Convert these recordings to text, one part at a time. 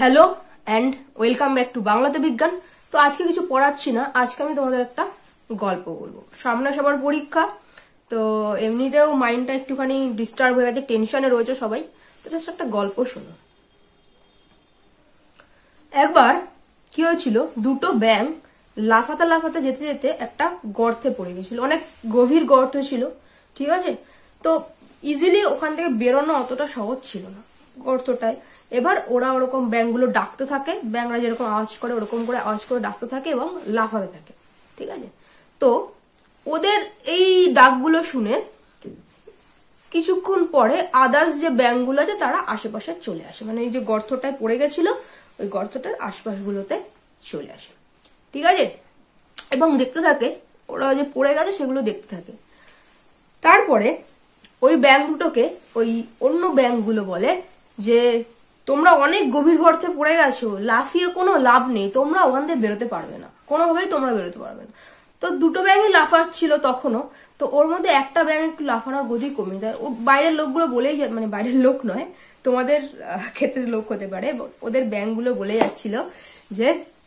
Hello and welcome back to বাংলাতে বিজ্ঞান। তো আজকে কিছু পড়াচ্ছি না, আজকে আমি তোমাদের একটা গল্প বলবো। সামনে সবার পরীক্ষা, তো এমনিতেও মাইন্ডটা একটুখানি ডিস্টার্ব হয়ে গেছে, টেনশনে রয়েছে সবাই, তো জাস্ট একটা গল্প শোনো। একবার কি হয়েছিল, দুটো ব্যাঙ লাফাতে লাফাতে যেতে যেতে একটা গর্তে পড়ে গেছিল। অনেক গভীর গর্ত ছিল, ঠিক আছে। তো ইজিলি ওখান থেকে বেরোনো অতটা সহজ ছিল না গর্তটায়। এবার ওরা ওরকম ব্যাঙগুলো ডাকতে থাকে, ব্যাঙরা যেরকম আওয়াজ করে ওরকম করে আওয়াজ করে ডাকতে থাকে এবং লাফাতে থাকে, ঠিক আছে। তো ওদের এই ডাকগুলো শুনে কিছুক্ষণ পরে আদার্স যে ব্যাঙগুলো আছে তারা আশেপাশে চলে আসে, মানে এই যে গর্তটায় পড়ে গেছিল ওই গর্তটার আশপাশগুলোতে চলে আসে, ঠিক আছে। এবং দেখতে থাকে ওরা যে পড়ে গেছে সেগুলো দেখতে থাকে। তারপরে ওই ব্যাঙ দুটোকে ওই অন্য ব্যাঙগুলো বলে যে তোমরা অনেক গভীর গর্তে পড়ে গেছো, লাফিয়ে কোনো লাভ নেই, তোমরা ওখান থেকে বেরোতে পারবে না, কোনোভাবেই তোমরা বেরোতে পারবে না। তো দুটো ব্যাঙই লাফাচ্ছিল তখনও। তো ওর মধ্যে একটা ব্যাঙ একটু লাফানোর গতি কমে দেয়। ও বাইরের লোকগুলো বলেই, মানে বাইরের লোক নয়, তোমাদের ক্ষেত্রে লোক হতে পারে, ওদের ব্যাঙগুলো বলে যাচ্ছিল যে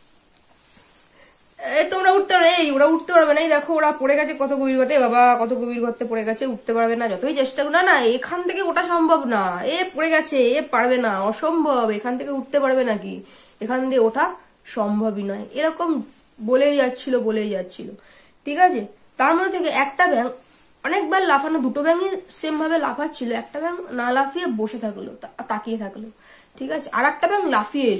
তোমরা উঠতে পারবে, এই ওরা উঠতে পারবে না, এই দেখো ওরা পড়ে গেছে কত গভীর গর্তে, বাবা কত গভীর গর্তে পড়ে গেছে, উঠতে পারবে না, যতই চেষ্টা করো, না না এখান থেকে ওটা সম্ভব না, এ পড়ে গেছে, এ পারবে না, অসম্ভব, এখান থেকে উঠতে পারবে নাকি, এখান দিয়ে ওঠা সম্ভবই নয়, এরকম বলেই যাচ্ছিল, ঠিক আছে। তার মধ্যে থেকে একটা ব্যাঙ অনেকবার লাফানো, দুটো ব্যাঙই সেম ভাবে লাফাচ্ছিল, একটা ব্যাঙ না লাফিয়ে বসে থাকলো, তাকিয়ে থাকলো, ঠিক আছে। আর একটা ব্যাঙ লাফিয়েই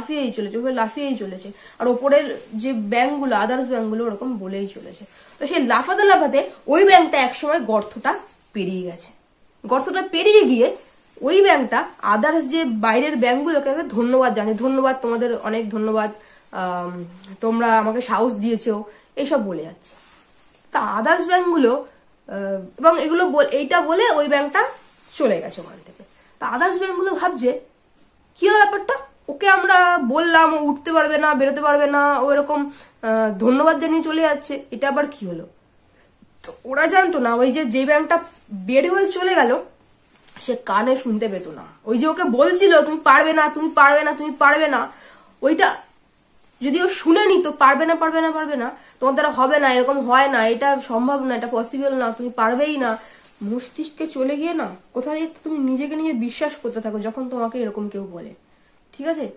চলেছে, আর ওপরের যে ব্যাঙগুলো আদার্স ব্যাঙগুলো ওরকম বলেই চলেছে। তো সেই লাফাতে লাফাতে ওই ব্যাঙটা একসময় গর্তটা পেরিয়ে গেছে। গর্তটা পেরিয়ে গিয়ে ওই ব্যাঙটা আদার্স যে বাইরের ব্যাঙগুলোকে ধন্যবাদ জানে, ধন্যবাদ তোমাদের, অনেক ধন্যবাদ, তোমরা আমাকে সাহস দিয়েছো, এইসব বলে যাচ্ছে। তা আদার্স ব্যাঙগুলো এবং এগুলো এইটা বলে ওই ব্যাঙটা চলে গেছে ওখান থেকে। তা আদার্স ব্যাঙগুলো ভাবছে কি ব্যাপারটা, ওকে আমরা বললাম ও উঠতে পারবে না, বেরোতে পারবে না, ও এরকম ধন্যবাদ জানিয়ে চলে যাচ্ছে, এটা আবার কি হলো। তো ওরা জানতো না ওই যে ব্যাঙটা বের হয়ে চলে গেল সে কানে শুনতে পেত না। ওই যে ওকে বলছিল তুমি পারবে না, তুমি পারবে না, তুমি পারবে না, ওইটা যদি ও শুনে নিত পারবে না, তোমার দ্বারা হবে না, এরকম হয় না, এটা সম্ভব না, এটা পসিবল না, তুমি পারবেই না, মস্তিষ্কে চলে গিয়ে না কোথায় তুমি নিজেকে নিজে বিশ্বাস করতে থাকো যখন তোমাকে এরকম কেউ বলে, ঠিক আছে,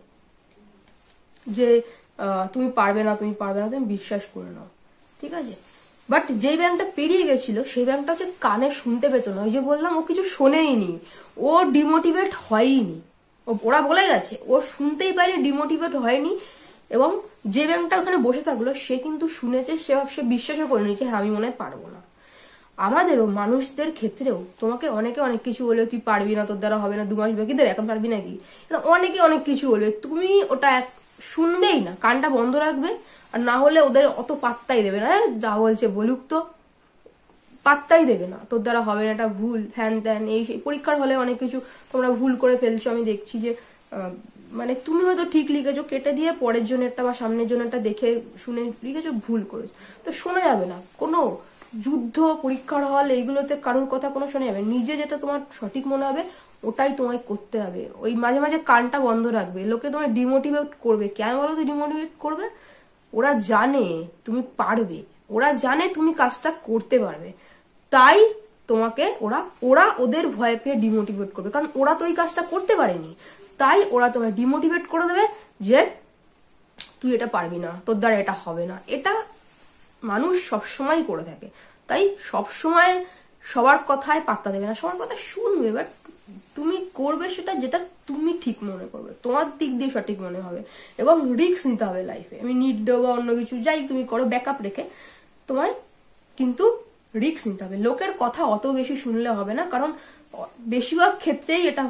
যে তুমি পারবে না, তুমি বিশ্বাস করে নাও, ঠিক আছে। বাট যে ব্যাংকটা পেরিয়ে গেছিল সেই ব্যাংকটা হচ্ছে কানে শুনতে পেত না। ওই যে বললাম ও কিছু শোনেইনি, ও ডিমোটিভেট হয়নি, ওরা বলে গেছে ও শুনতেই পারে, ডিমোটিভেট হয়নি। এবং যে ব্যাংকটা ওখানে বসে থাকলো সে কিন্তু শুনেছে, সে বিশ্বাসও করে নিয়েছে হ্যাঁ আমি মনে হয় পারবো না। আমাদেরও মানুষদের ক্ষেত্রেও তোমাকে অনেকে অনেক কিছু বলবে তুই পারবি না, তোর দ্বারা হবে না, 2 মাস বাকি, এখন পারবি নাকি, অনেকে অনেক কিছু বলবে, তুমি ওটা শুনবেই না, কানটা বন্ধ রাখবে, আর না হলে ওদের অত পাত্তাই দেবে না, যা বলছে বলুক, তো পাত্তাই দেবে না, তোর দ্বারা হবে না, এটা ভুল, হ্যান ত্যান, এই সেই। পরীক্ষার হলে অনেক কিছু তোমরা ভুল করে ফেলছো, আমি দেখছি যে মানে তুমি হয়তো ঠিক লিখেছো, কেটে দিয়ে পরের জন্য একটা বা সামনের জন্য একটা দেখে শুনে লিখেছো, ভুল করেছো, তো শোনা যাবে না। কোনো যুদ্ধ, পরীক্ষার হল, এইগুলোতে কারোর কথা কোনো শোনা যাবে, নিজে যেটা তোমার সঠিক মনে হবে ওটাই তোমায় করতে হবে। ওই মাঝে মাঝে কানটা বন্ধ রাখবে, লোকে তোমায় ডিমোটিভেট করবে, কেন বলো তো ডিমোটিভেট করবে, ওরা জানে তুমি পারবে, ওরা জানে তুমি কাজটা করতে পারবে, তাই তোমাকে ওরা ওদের ভয় পেয়ে ডিমোটিভেট করবে, কারণ ওরা তো ওই কাজটা করতে পারেনি, তাই ওরা তোমায় ডিমোটিভেট করে দেবে যে তুই এটা পারবি না, তোর দ্বারা এটা হবে না। এটা মানুষ সবসময় করে থাকে, তাই সবসময় সবার কথায় পাত্তা দেবে না, সবার কথা শুনবে, বাট তুমি করবে সেটা যেটা তুমি ঠিক মনে করবে, তোমার দিক দিয়ে সঠিক মনে হবে, এবং রিস্ক নিতে হবে লাইফে। আমি নিট দেবো বা অন্য কিছু যাই তুমি করো, ব্যাকআপ রেখে তোমায় কিন্তু রিস্ক নিতে হবে। লোকের কথা অত বেশি শুনলে হবে না, কারণ বেশিরভাগ ক্ষেত্রেই এটা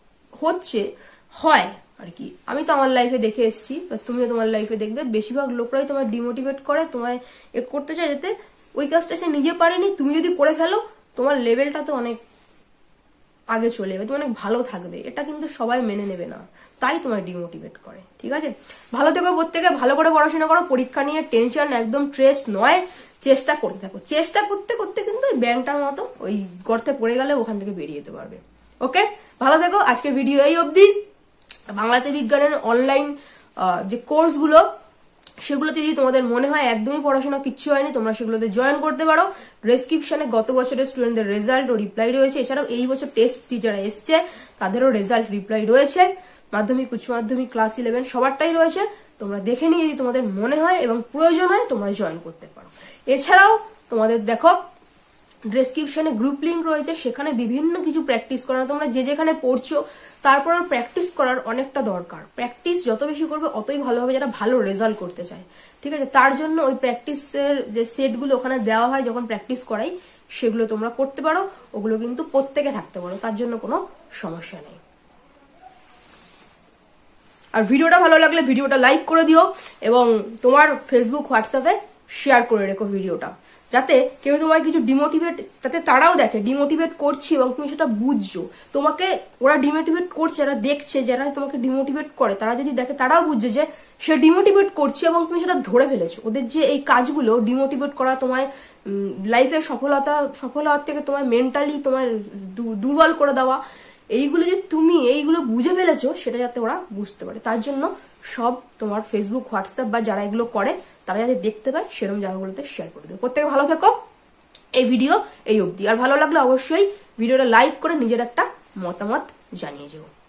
হয় আর কি। আমি তো আমার লাইফে দেখে এসেছি, তুমিও তোমার লাইফে দেখবে, বেশিরভাগ লোকরাই তোমায় ডিমোটিভেট করে, তোমায় করতে চায় যাতে ওই কাজটা সে নিজে পারেনি, তুমি যদি করে ফেলো তোমার লেভেলটা তো অনেক আগে চলে যাবে, তুমি অনেক ভালো থাকবে, এটা কিন্তু সবাই মেনে নেবে না, তাই তোমায় ডিমোটিভেট করে, ঠিক আছে। ভালো থেকো, প্রত্যেকে ভালো করে পড়াশোনা করো, পরীক্ষা নিয়ে টেনশন একদম স্ট্রেস নয়, চেষ্টা করতে থাকো, চেষ্টা করতে করতে কিন্তু ওই ব্যাংকটার মতো ওই গর্তে পড়ে গেলে ওখান থেকে বেরিয়ে যেতে পারবে। ওকে, ভালো থেকো, আজকের ভিডিও এই অবধি। বাংলাতে বিজ্ঞানের অনলাইন যে কোর্সগুলো, সেগুলোতে যদি তোমাদের মনে হয় একদমই পড়াশোনা কিচ্ছু হয়নি, তোমরা সেগুলোতে জয়েন করতে পারো। ডেসক্রিপশনে গত বছরের স্টুডেন্টদের রেজাল্ট ও রিপ্লাই রয়েছে। এছাড়াও এই বছর টেস্ট টিচাররা এসছে, তাদেরও রেজাল্ট রিপ্লাই রয়েছে। মাধ্যমিক, উচ্চ মাধ্যমিক, ক্লাস 11 সবারটাই রয়েছে। তোমরা দেখে নিয়ে যদি তোমাদের মনে হয় এবং প্রয়োজন হয় তোমরা জয়েন করতে পারো। এছাড়াও তোমাদের দেখো ডেসক্রিপশনে গ্রুপ লিঙ্ক রয়েছে, সেখানে বিভিন্ন কিছু প্র্যাকটিস করানো। তোমরা যে যেখানে পড়ছো তারপর প্র্যাকটিস করার অনেকটা দরকার। প্র্যাকটিস যত বেশি করবে অতই ভালো হবে, যারা ভালো রেজাল্ট করতে চায়। ঠিক আছে, তার জন্য ওই প্র্যাকটিসের যে সেটগুলো ওখানে দেওয়া হয় যখন প্র্যাকটিস করাই, সেগুলো তোমরা করতে পারো। ওগুলো কিন্তু প্রত্যেকে থাকতে পারো, তার জন্য কোনো সমস্যা নেই। আর ভিডিওটা ভালো লাগলে ভিডিওটা লাইক করে দিও এবং তোমার ফেসবুক, হোয়াটসঅ্যাপে শেয়ার করে রেখো ভিডিওটা, যাতে কেউ তোমায় কিছু ডিমোটিভেট, যাতে তারাও দেখে ডিমোটিভেট করছি এবং তুমি সেটা বুঝছো। তোমাকে ওরা ডিমোটিভেট করছে, যারা দেখছে, যারা তোমাকে ডিমোটিভেট করে, তারা যদি দেখে তারাও বুঝছে যে সে ডিমোটিভেট করছে এবং তুমি সেটা ধরে ফেলেছো। ওদের যে এই কাজগুলো ডিমোটিভেট করা, তোমায় লাইফে সফল হওয়ার থেকে তোমায় মেন্টালি তোমায় দুর্বল করে দেওয়া, এইগুলো যে তুমি এইগুলো বুঝে ফেলেছো, সেটা যাতে ওরা বুঝতে পারে। তার জন্য সব তোমার ফেসবুক, হোয়াটসঅ্যাপ বা যারা এগুলো করে তারা যাতে দেখতে পায় সেরকম জায়গাগুলোতে শেয়ার করে দেবে। প্রত্যেকে ভালো থেকো। এই ভিডিও এই অবধি। আর ভালো লাগলে অবশ্যই ভিডিওটা লাইক করে নিজের একটা মতামত জানিয়ে যেও।